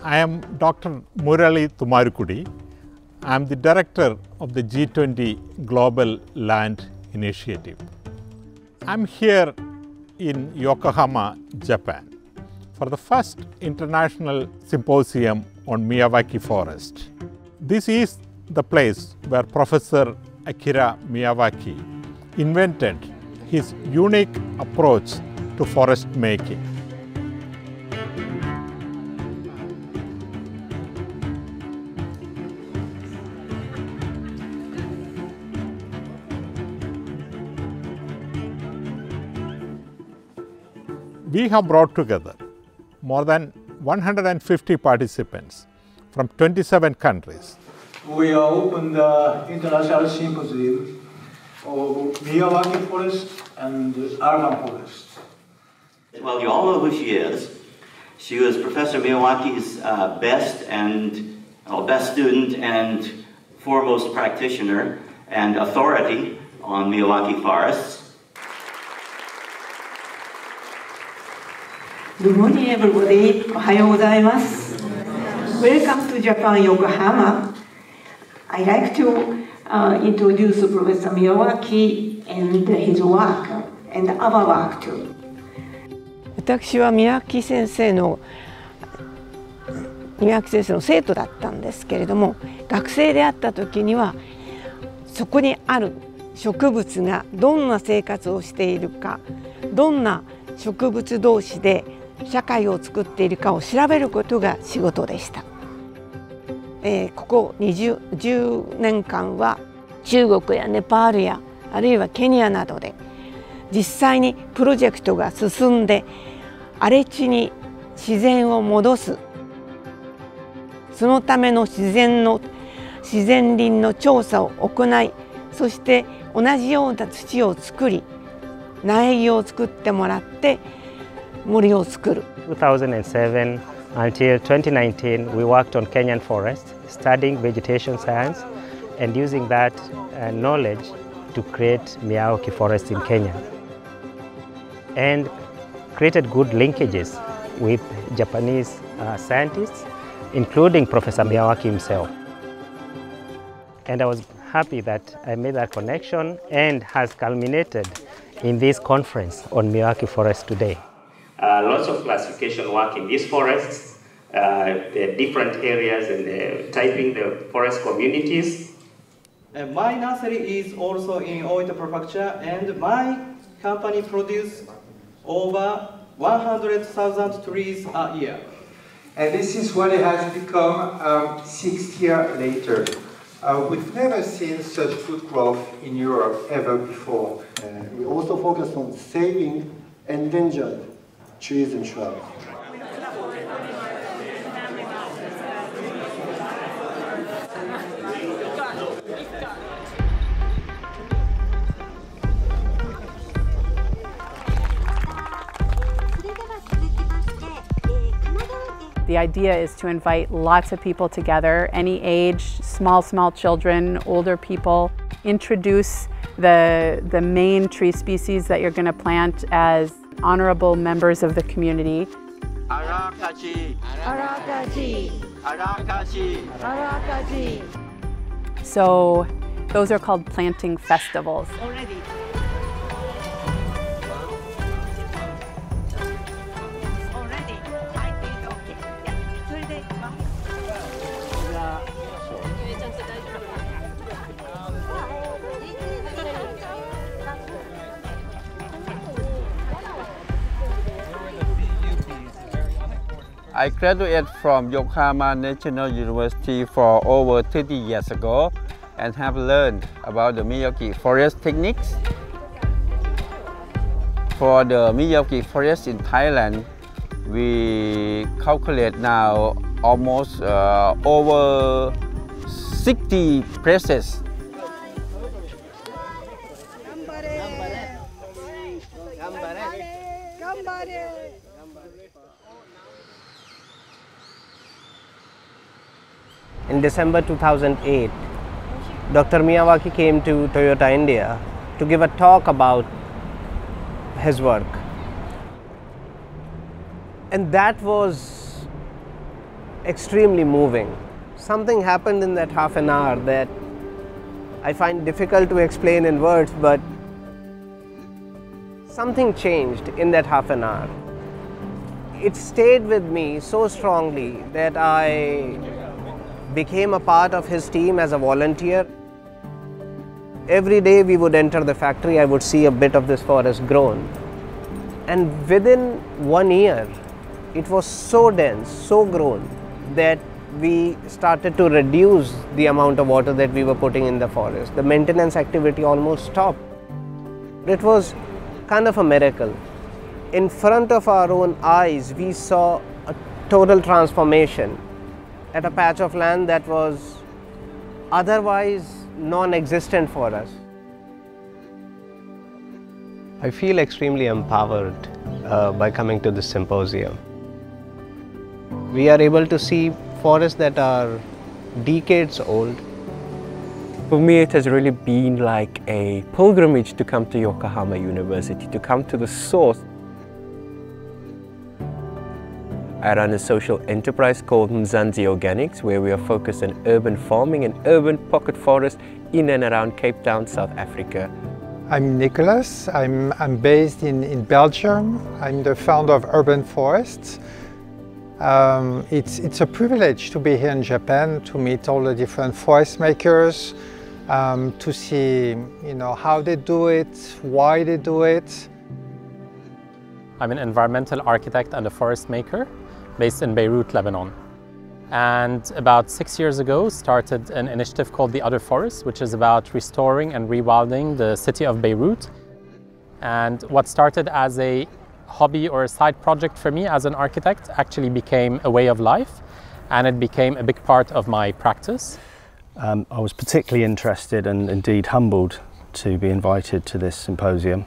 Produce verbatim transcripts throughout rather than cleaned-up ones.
I am Doctor Murali Tumarukudi. I am the director of the G twenty Global Land Initiative. I am here in Yokohama, Japan, for the first international symposium on Miyawaki Forest. This is the place where Professor Akira Miyawaki invented his unique approach to forest making. We have brought together more than one hundred fifty participants from twenty-seven countries. We opened the International Symposium of Miyawaki Forest and urban forest. Well, you all know who she is. She was Professor Miyawaki's uh, best and uh, best student and foremost practitioner and authority on Miyawaki forests. Good morning, everybody. Ohayou gozaimasu. Welcome to Japan, Yokohama. I'd like to uh, introduce Professor Miyawaki and his work and our work too. 私は宮脇先生の宮脇先生の生徒だったんですけれども、学生であった時にはそこにある植物がどんな生活をしているか、どんな植物同士で社会を作っているかを調べることが仕事でした。えー、ここにじゅう、じゅうねんかんは中国やネパールやあるいはケニアなどで実際にプロジェクトが進んで荒れ地に自然を戻す、そのための自然の自然林の調査を行い、そして同じような土を作り苗木を作ってもらって森を作る。 two thousand seven until twenty nineteen, we worked on Kenyan forests, studying vegetation science and using that uh, knowledge to create Miyawaki forest in Kenya, and created good linkages with Japanese uh, scientists, including Professor Miyawaki himself. And I was happy that I made that connection and has culminated in this conference on Miyawaki forest today. Uh, lots of classification work in these forests, uh, the different areas and uh, typing the forest communities. Uh, my nursery is also in Oita Prefecture, and my company produces over one hundred thousand trees a year. And this is what it has become um, six years later. Uh, we've never seen such good growth in Europe ever before. Uh, we also focus on saving endangered trees and shrubs. The idea is to invite lots of people together, any age, small, small children, older people, introduce the, the main tree species that you're going to plant as honorable members of the community. Arakachi. Arakachi. Arakachi. Arakachi. So those are called planting festivals. Already. I graduated from Yokohama National University for over thirty years ago and have learned about the Miyawaki forest techniques. For the Miyawaki forest in Thailand, we calculate now almost uh, over sixty places. In December two thousand eight, Doctor Miyawaki came to Toyota, India to give a talk about his work. And that was extremely moving. Something happened in that half an hour that I find difficult to explain in words, but something changed in that half an hour. It stayed with me so strongly that I became a part of his team as a volunteer. Every day we would enter the factory, I would see a bit of this forest grown. And within one year, it was so dense, so grown, that we started to reduce the amount of water that we were putting in the forest. The maintenance activity almost stopped. It was kind of a miracle. In front of our own eyes, we saw a total transformation at a patch of land that was otherwise non-existent for us. I feel extremely empowered uh, by coming to this symposium. We are able to see forests that are decades old. For me, it has really been like a pilgrimage to come to Yokohama University, to come to the source. I run a social enterprise called Mzansi Organics, where we are focused on urban farming and urban pocket forests in and around Cape Town, South Africa. I'm Nicholas. I'm, I'm based in, in Belgium. I'm the founder of Urban Forests. Um, it's, it's a privilege to be here in Japan, to meet all the different forest makers, um, to see you know, how they do it, why they do it. I'm an environmental architect and a forest maker based in Beirut, Lebanon. And about six years ago started an initiative called The Other Forest, which is about restoring and rewilding the city of Beirut. And what started as a hobby or a side project for me as an architect actually became a way of life, and it became a big part of my practice. Um, I was particularly interested and indeed humbled to be invited to this symposium.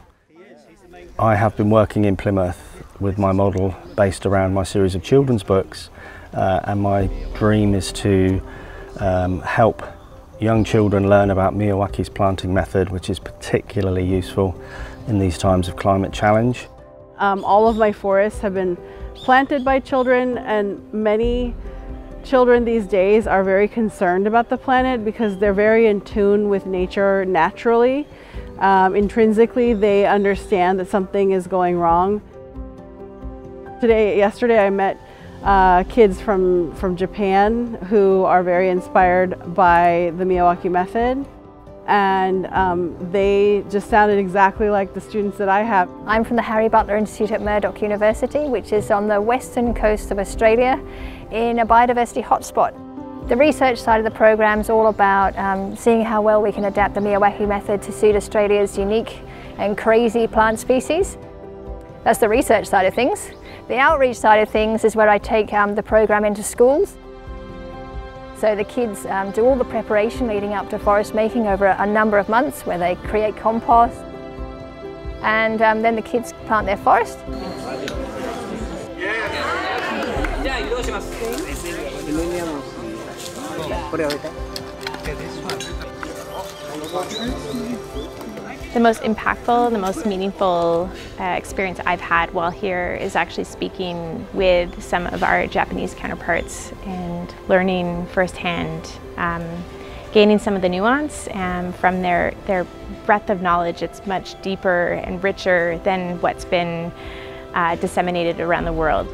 I have been working in Plymouth with my model based around my series of children's books, uh, and my dream is to um, help young children learn about Miyawaki's planting method, which is particularly useful in these times of climate challenge. Um, all of my forests have been planted by children, and many children these days are very concerned about the planet because they're very in tune with nature naturally. Um, intrinsically, they understand that something is going wrong. Today, yesterday I met uh, kids from, from Japan who are very inspired by the Miyawaki method, and um, they just sounded exactly like the students that I have. I'm from the Harry Butler Institute at Murdoch University, which is on the western coast of Australia in a biodiversity hotspot. The research side of the program is all about um, seeing how well we can adapt the Miyawaki method to suit Australia's unique and crazy plant species. That's the research side of things. The outreach side of things is where I take um, the program into schools. So the kids um, do all the preparation leading up to forest making over a, a number of months, where they create compost, and um, then the kids plant their forest. The most impactful, the most meaningful uh, experience I've had while here is actually speaking with some of our Japanese counterparts and learning firsthand, um, gaining some of the nuance um, from their, their breadth of knowledge. It's much deeper and richer than what's been uh, disseminated around the world.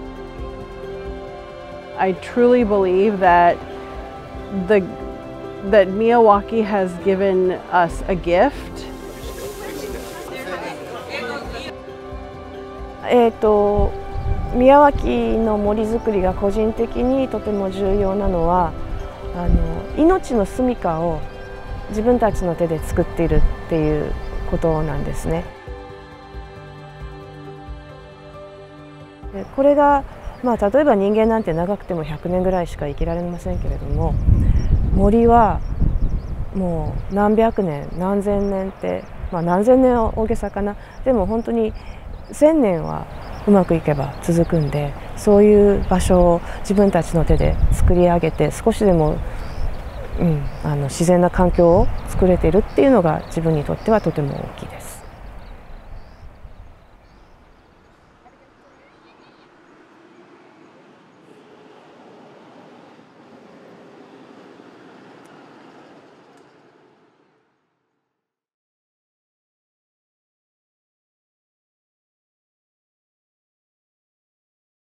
I truly believe that the that Miyawaki has given us a gift. えーと、宮脇の森づくりが個人的にとても重要なのは、あの命の住処を自分たちの手で作っているっていうことなんですね。でこれが、まあ、例えば人間なんて長くてもひゃくねんぐらいしか生きられませんけれども、森はもう何百年何千年って、まあ、何千年は大げさかな、でも本当に千年はうまくいけば続くんで、そういう場所を自分たちの手で作り上げて、少しでも、うん、あの自然な環境を作れているっていうのが自分にとってはとても大きい。